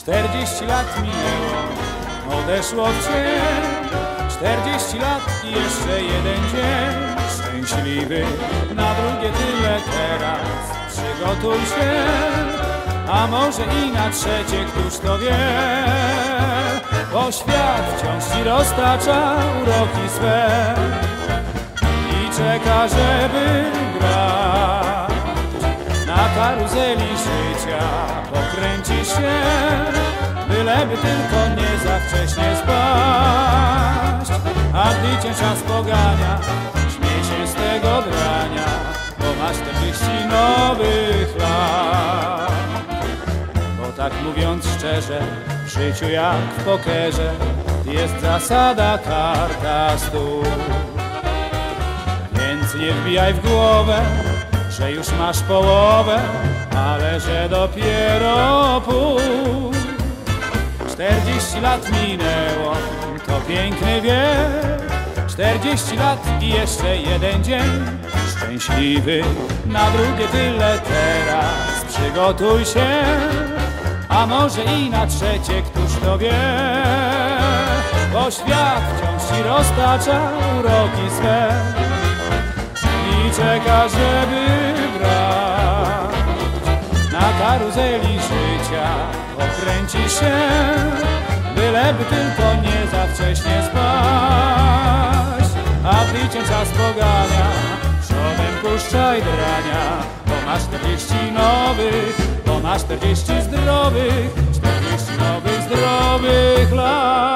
40 lat minęło, odeszło w cień. 40 lat i jeszcze jeden dzień szczęśliwy, na drugie tyle teraz. Przygotuj się, a może i na trzecie, któż to wie. Bo świat wciąż ci roztacza uroki swe i czeka, żeby grać. Na karuzeli życia pokręci się, byleby tylko nie za wcześnie spaść. A gdy cię czas pogania, śmiej się z tego drania, bo masz 40 nowych lat. Bo tak mówiąc szczerze, w życiu jak w pokerze jest zasada karta stół. Więc nie wbijaj w głowę, że już masz połowę, ale że dopiero pół. 40 lat minęło, to piękny wiek. 40 lat i jeszcze jeden dzień szczęśliwy, na drugie tyle teraz. Przygotuj się, a może i na trzecie, któż to wie. Bo świat wciąż ci roztacza uroki swe i czeka, żeby brać. Na karuzeli życia pokręci się, byleby tylko nie za wcześnie spaść. A gdy cię czas pogania, przodem puszczaj drania, bo masz 40 nowych, bo masz 40 zdrowych, 40 nowych, zdrowych lat.